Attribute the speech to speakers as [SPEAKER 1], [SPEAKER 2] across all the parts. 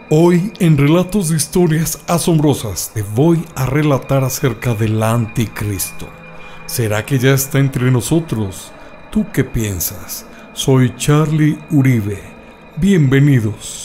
[SPEAKER 1] Hoy en Relatos de Historias Asombrosas te voy a relatar acerca del Anticristo. ¿Será que ya está entre nosotros? ¿Tú qué piensas? Soy Charlie Uribe. Bienvenidos.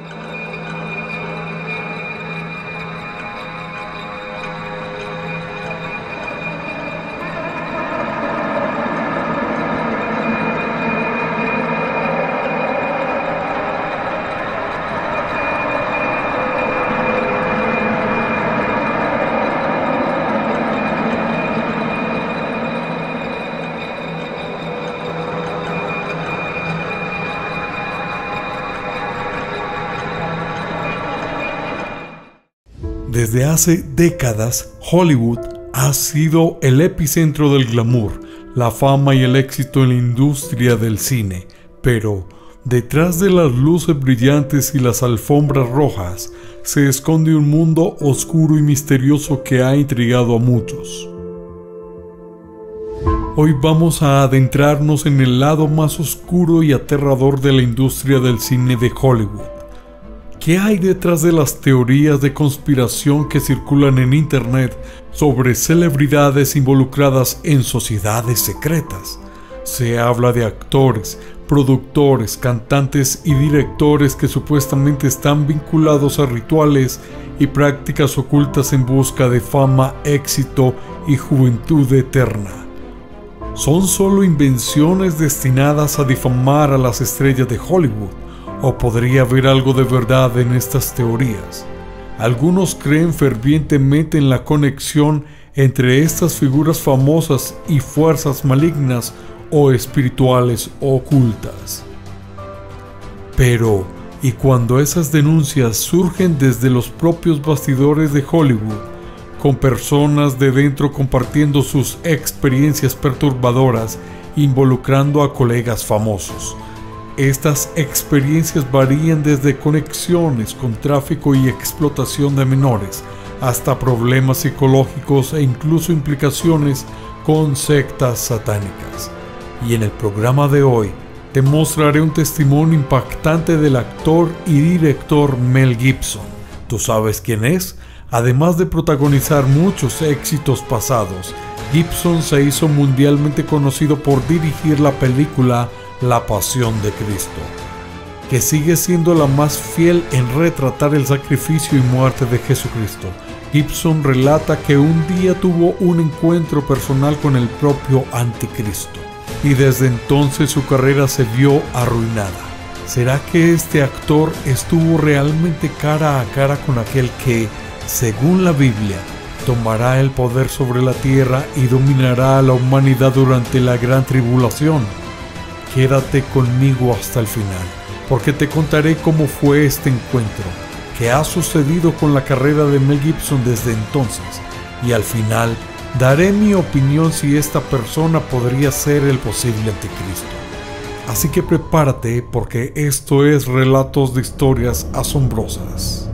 [SPEAKER 1] Desde hace décadas, Hollywood ha sido el epicentro del glamour, la fama y el éxito en la industria del cine. Pero detrás de las luces brillantes y las alfombras rojas se esconde un mundo oscuro y misterioso que ha intrigado a muchos. Hoy vamos a adentrarnos en el lado más oscuro y aterrador de la industria del cine de Hollywood. ¿Qué hay detrás de las teorías de conspiración que circulan en internet sobre celebridades involucradas en sociedades secretas? Se habla de actores, productores, cantantes y directores que supuestamente están vinculados a rituales y prácticas ocultas en busca de fama, éxito y juventud eterna. ¿Son solo invenciones destinadas a difamar a las estrellas de Hollywood? ¿O podría haber algo de verdad en estas teorías? Algunos creen fervientemente en la conexión entre estas figuras famosas y fuerzas malignas o espirituales ocultas. Pero, ¿y cuando esas denuncias surgen desde los propios bastidores de Hollywood, con personas de dentro compartiendo sus experiencias perturbadoras, involucrando a colegas famosos? Estas experiencias varían desde conexiones con tráfico y explotación de menores, hasta problemas psicológicos e incluso implicaciones con sectas satánicas. Y en el programa de hoy te mostraré un testimonio impactante del actor y director Mel Gibson. ¿Tú sabes quién es? Además de protagonizar muchos éxitos pasados, Gibson se hizo mundialmente conocido por dirigir la película La Pasión de Cristo, que sigue siendo la más fiel en retratar el sacrificio y muerte de Jesucristo. Gibson relata que un día tuvo un encuentro personal con el propio Anticristo, y desde entonces su carrera se vio arruinada. ¿Será que este actor estuvo realmente cara a cara con aquel que, según la Biblia, tomará el poder sobre la tierra y dominará a la humanidad durante la gran tribulación? Quédate conmigo hasta el final, porque te contaré cómo fue este encuentro, qué ha sucedido con la carrera de Mel Gibson desde entonces, y al final daré mi opinión si esta persona podría ser el posible anticristo. Así que prepárate, porque esto es Relatos de Historias Asombrosas.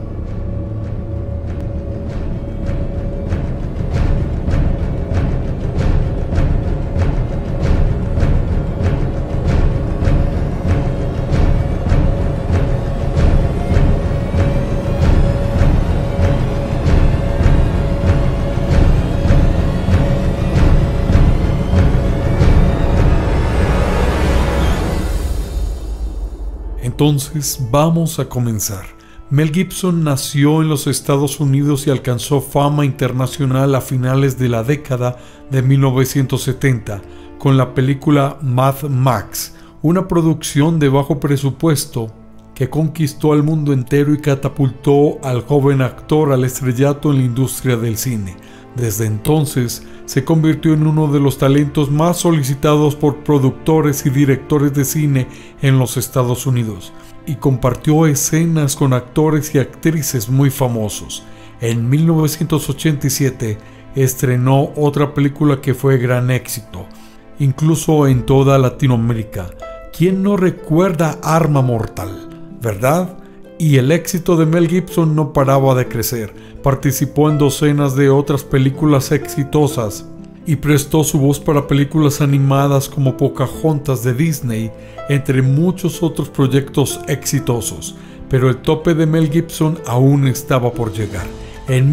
[SPEAKER 1] Entonces vamos a comenzar. Mel Gibson nació en los Estados Unidos y alcanzó fama internacional a finales de la década de 1970 con la película Mad Max, una producción de bajo presupuesto que conquistó al mundo entero y catapultó al joven actor al estrellato en la industria del cine. Desde entonces se convirtió en uno de los talentos más solicitados por productores y directores de cine en los Estados Unidos, y compartió escenas con actores y actrices muy famosos. En 1987 estrenó otra película que fue gran éxito, incluso en toda Latinoamérica. ¿Quién no recuerda Arma Mortal, verdad? Y el éxito de Mel Gibson no paraba de crecer. Participó en docenas de otras películas exitosas y prestó su voz para películas animadas como Pocahontas de Disney, entre muchos otros proyectos exitosos. pero el tope de Mel Gibson aún estaba por llegar. En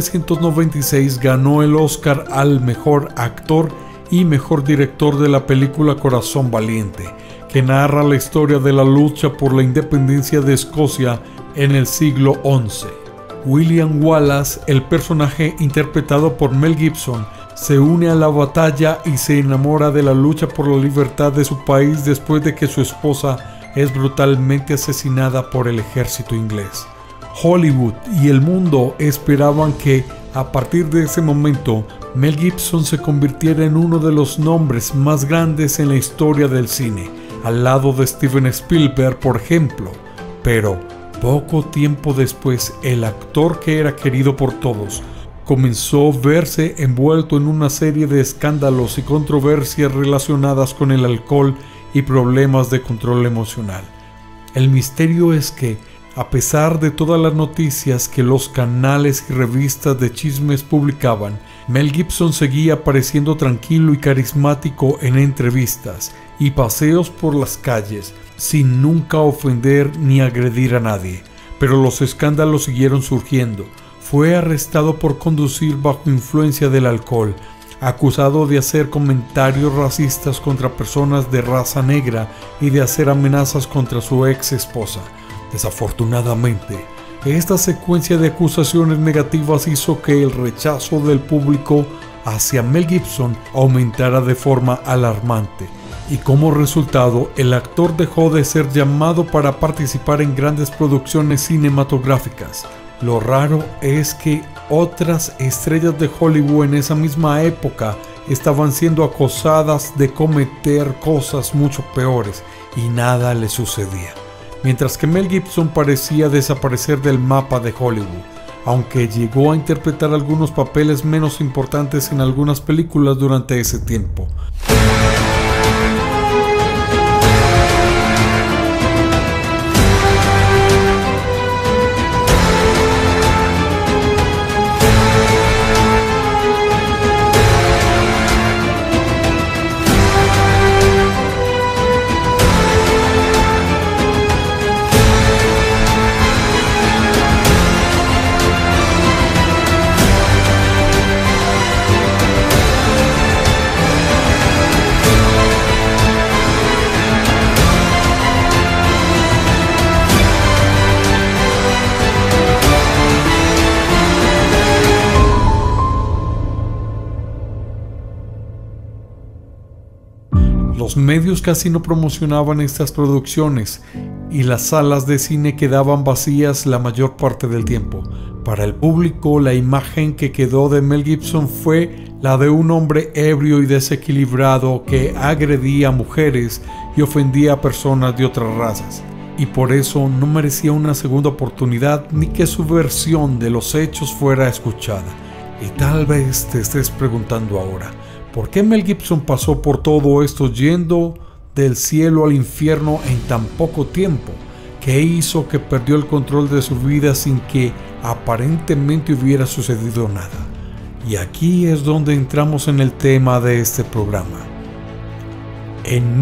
[SPEAKER 1] 1996 ganó el Oscar al mejor actor y mejor director de la película Corazón Valiente, que narra la historia de la lucha por la independencia de Escocia en el siglo XI. William Wallace, el personaje interpretado por Mel Gibson, se une a la batalla y se enamora de la lucha por la libertad de su país después de que su esposa es brutalmente asesinada por el ejército inglés. Hollywood y el mundo esperaban que, a partir de ese momento, Mel Gibson se convirtiera en uno de los nombres más grandes en la historia del cine, al lado de Steven Spielberg, por ejemplo. Pero, poco tiempo después, el actor que era querido por todos comenzó a verse envuelto en una serie de escándalos y controversias relacionadas con el alcohol y problemas de control emocional. El misterio es que, a pesar de todas las noticias que los canales y revistas de chismes publicaban, Mel Gibson seguía apareciendo tranquilo y carismático en entrevistas y paseos por las calles, sin nunca ofender ni agredir a nadie. Pero los escándalos siguieron surgiendo. Fue arrestado por conducir bajo influencia del alcohol, acusado de hacer comentarios racistas contra personas de raza negra y de hacer amenazas contra su ex esposa. Desafortunadamente, esta secuencia de acusaciones negativas hizo que el rechazo del público hacia Mel Gibson aumentara de forma alarmante, y como resultado, el actor dejó de ser llamado para participar en grandes producciones cinematográficas. Lo raro es que otras estrellas de Hollywood en esa misma época estaban siendo acosadas de cometer cosas mucho peores y nada les sucedía. Mientras que Mel Gibson parecía desaparecer del mapa de Hollywood, aunque llegó a interpretar algunos papeles menos importantes en algunas películas durante ese tiempo. Los medios casi no promocionaban estas producciones y las salas de cine quedaban vacías la mayor parte del tiempo. Para el público, la imagen que quedó de Mel Gibson fue la de un hombre ebrio y desequilibrado que agredía a mujeres y ofendía a personas de otras razas, y por eso no merecía una segunda oportunidad ni que su versión de los hechos fuera escuchada. Y tal vez te estés preguntando ahora, ¿por qué Mel Gibson pasó por todo esto yendo del cielo al infierno en tan poco tiempo? ¿Qué hizo que perdió el control de su vida sin que aparentemente hubiera sucedido nada? Y aquí es donde entramos en el tema de este programa. En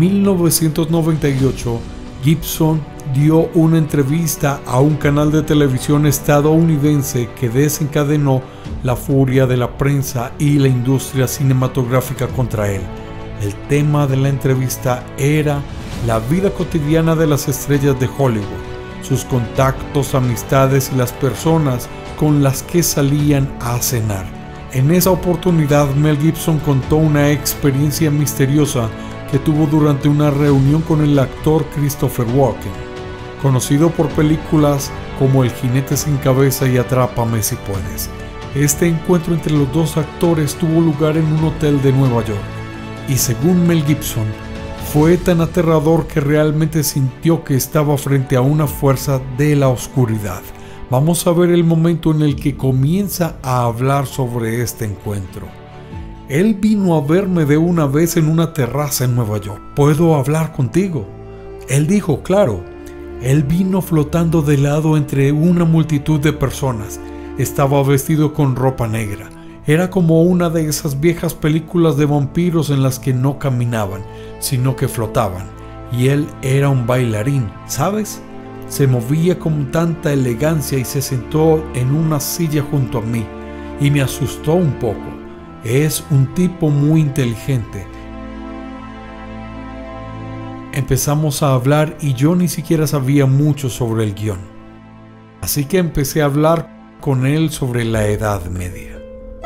[SPEAKER 1] 1998, Gibson dio una entrevista a un canal de televisión estadounidense que desencadenó la furia de la prensa y la industria cinematográfica contra él. El tema de la entrevista era la vida cotidiana de las estrellas de Hollywood, sus contactos, amistades y las personas con las que salían a cenar. En esa oportunidad, Mel Gibson contó una experiencia misteriosa que tuvo durante una reunión con el actor Christopher Walken, conocido por películas como El jinete sin cabeza y Atrápame si puedes. Este encuentro entre los dos actores tuvo lugar en un hotel de Nueva York, y según Mel Gibson, fue tan aterrador que realmente sintió que estaba frente a una fuerza de la oscuridad. Vamos a ver el momento en el que comienza a hablar sobre este encuentro. Él vino a verme de una vez en una terraza en Nueva York. ¿Puedo hablar contigo? Él dijo, claro. Él vino flotando de lado entre una multitud de personas. Estaba vestido con ropa negra. Era como una de esas viejas películas de vampiros en las que no caminaban, sino que flotaban. Y él era un bailarín, ¿sabes? Se movía con tanta elegancia y se sentó en una silla junto a mí y me asustó un poco. Es un tipo muy inteligente. Empezamos a hablar y yo ni siquiera sabía mucho sobre el guión. Así que empecé a hablar con él sobre la Edad Media.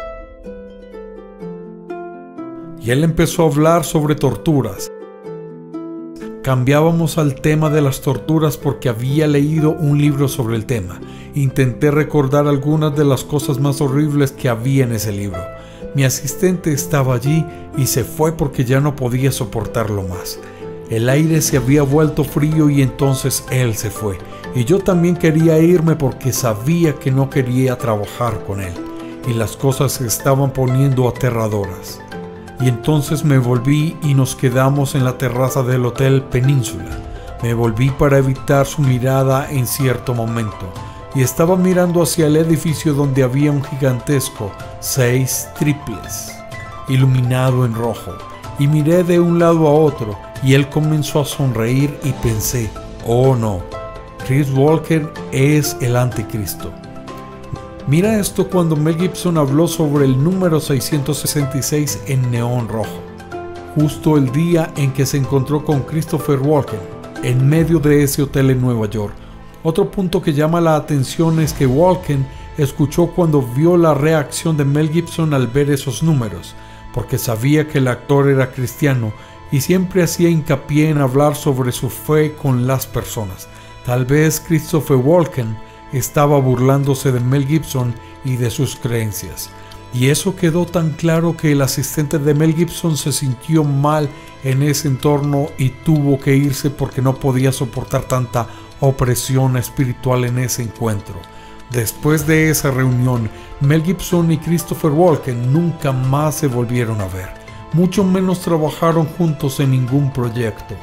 [SPEAKER 1] Y él empezó a hablar sobre torturas. Cambiábamos al tema de las torturas porque había leído un libro sobre el tema. Intenté recordar algunas de las cosas más horribles que había en ese libro. Mi asistente estaba allí y se fue porque ya no podía soportarlo más. El aire se había vuelto frío y entonces él se fue. Y yo también quería irme porque sabía que no quería trabajar con él. Y las cosas se estaban poniendo aterradoras. Y entonces me volví y nos quedamos en la terraza del Hotel Península. Me volví para evitar su mirada en cierto momento. Y estaba mirando hacia el edificio donde había un gigantesco 6 triples, iluminado en rojo. Y miré de un lado a otro y él comenzó a sonreír y pensé, oh no, Chris Walken es el anticristo. Mira esto cuando Mel Gibson habló sobre el número 666 en neón rojo, justo el día en que se encontró con Christopher Walken, en medio de ese hotel en Nueva York. Otro punto que llama la atención es que Walken escuchó cuando vio la reacción de Mel Gibson al ver esos números, porque sabía que el actor era cristiano y siempre hacía hincapié en hablar sobre su fe con las personas. Tal vez Christopher Walken estaba burlándose de Mel Gibson y de sus creencias. Y eso quedó tan claro que el asistente de Mel Gibson se sintió mal en ese entorno y tuvo que irse porque no podía soportar tanta opresión espiritual en ese encuentro. Después de esa reunión, Mel Gibson y Christopher Walken nunca más se volvieron a ver. Mucho menos trabajaron juntos en ningún proyecto.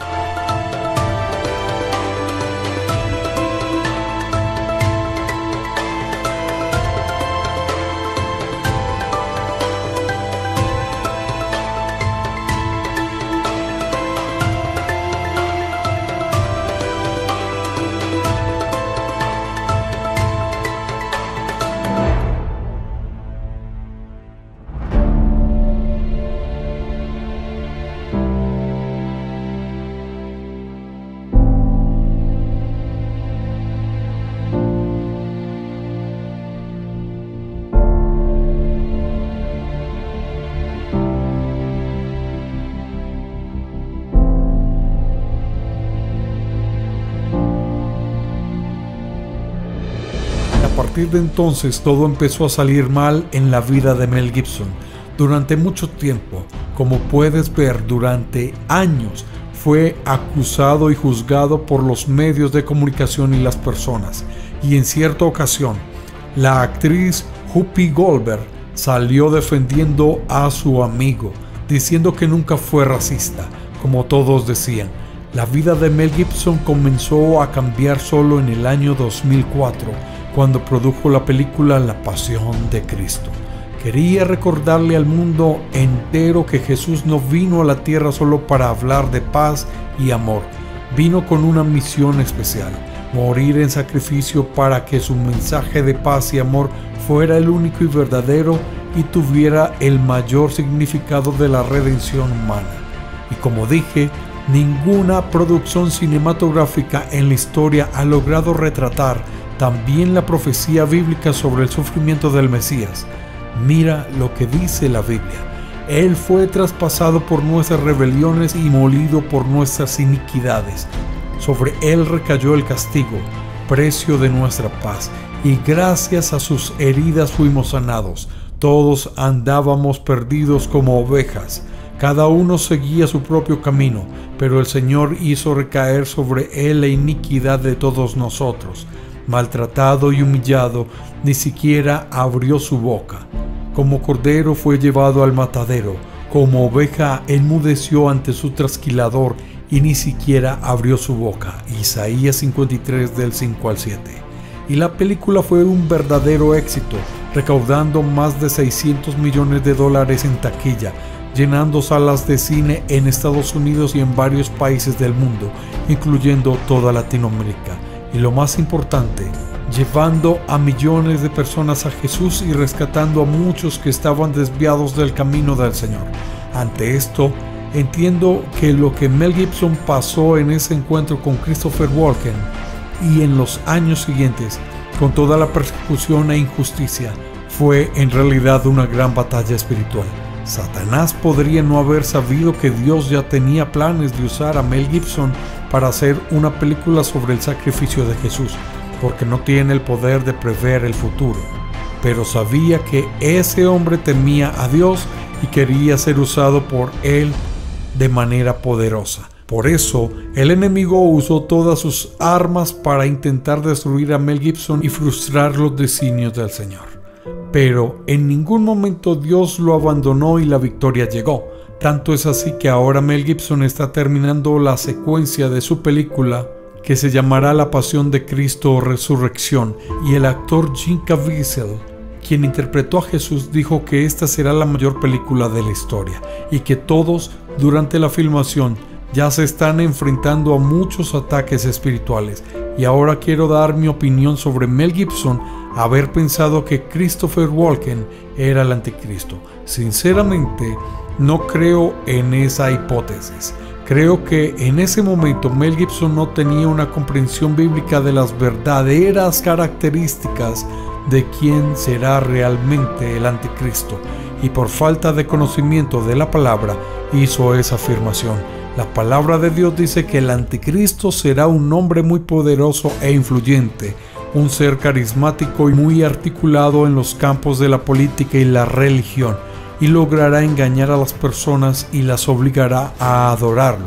[SPEAKER 1] A partir de entonces todo empezó a salir mal en la vida de Mel Gibson. Durante mucho tiempo, como puedes ver, durante años, fue acusado y juzgado por los medios de comunicación y las personas. Y en cierta ocasión, la actriz Whoopi Goldberg salió defendiendo a su amigo, diciendo que nunca fue racista, como todos decían. La vida de Mel Gibson comenzó a cambiar solo en el año 2004, cuando produjo la película La Pasión de Cristo. Quería recordarle al mundo entero que Jesús no vino a la tierra solo para hablar de paz y amor. Vino con una misión especial: morir en sacrificio para que su mensaje de paz y amor fuera el único y verdadero y tuviera el mayor significado de la redención humana. Y como dije, ninguna producción cinematográfica en la historia ha logrado retratar también la profecía bíblica sobre el sufrimiento del Mesías. Mira lo que dice la Biblia: Él fue traspasado por nuestras rebeliones y molido por nuestras iniquidades. Sobre Él recayó el castigo, precio de nuestra paz, y gracias a sus heridas fuimos sanados. Todos andábamos perdidos como ovejas, cada uno seguía su propio camino, pero el Señor hizo recaer sobre Él la iniquidad de todos nosotros. Maltratado y humillado, ni siquiera abrió su boca. Como cordero fue llevado al matadero, como oveja enmudeció ante su trasquilador y ni siquiera abrió su boca. Isaías 53 del 5 al 7. Y la película fue un verdadero éxito, recaudando más de $600 millones en taquilla, llenando salas de cine en Estados Unidos y en varios países del mundo, incluyendo toda Latinoamérica. y lo más importante, llevando a millones de personas a Jesús y rescatando a muchos que estaban desviados del camino del Señor. Ante esto, entiendo que lo que Mel Gibson pasó en ese encuentro con Christopher Walken y en los años siguientes, con toda la persecución e injusticia, fue en realidad una gran batalla espiritual. Satanás podría no haber sabido que Dios ya tenía planes de usar a Mel Gibson para hacer una película sobre el sacrificio de Jesús, porque no tiene el poder de prever el futuro. Pero sabía que ese hombre temía a Dios y quería ser usado por él de manera poderosa. Por eso, el enemigo usó todas sus armas para intentar destruir a Mel Gibson y frustrar los designios del Señor. Pero en ningún momento Dios lo abandonó y la victoria llegó. Tanto es así que ahora Mel Gibson está terminando la secuencia de su película que se llamará La Pasión de Cristo o Resurrección, y el actor Jim Caviezel, quien interpretó a Jesús, dijo que esta será la mayor película de la historia y que todos durante la filmación ya se están enfrentando a muchos ataques espirituales. Y ahora quiero dar mi opinión sobre Mel Gibson haber pensado que Christopher Walken era el anticristo. Sinceramente, no creo en esa hipótesis. Creo que en ese momento Mel Gibson no tenía una comprensión bíblica de las verdaderas características de quién será realmente el anticristo, y por falta de conocimiento de la palabra hizo esa afirmación. La palabra de Dios dice que el anticristo será un hombre muy poderoso e influyente, un ser carismático y muy articulado en los campos de la política y la religión, y logrará engañar a las personas y las obligará a adorarlo.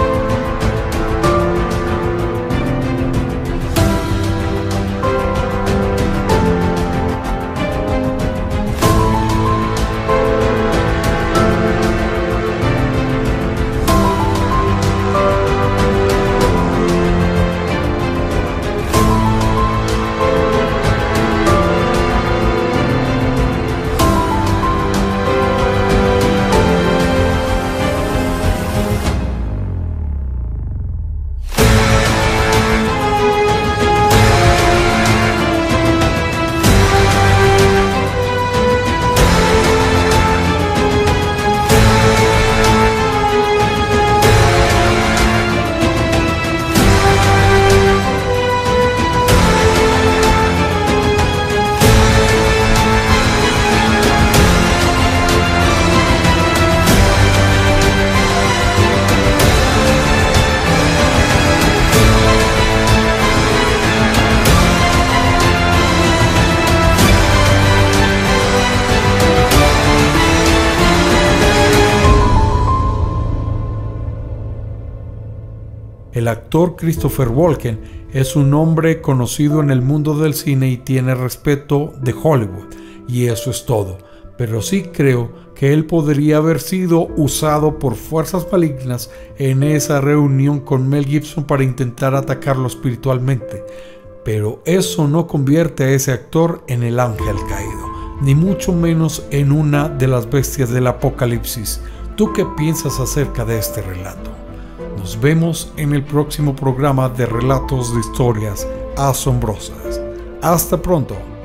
[SPEAKER 1] El actor Christopher Walken es un hombre conocido en el mundo del cine y tiene respeto de Hollywood, y eso es todo. Pero sí creo que él podría haber sido usado por fuerzas malignas en esa reunión con Mel Gibson para intentar atacarlo espiritualmente. Pero eso no convierte a ese actor en el ángel caído, ni mucho menos en una de las bestias del Apocalipsis. ¿Tú qué piensas acerca de este relato? Nos vemos en el próximo programa de Relatos de Historias Asombrosas. Hasta pronto.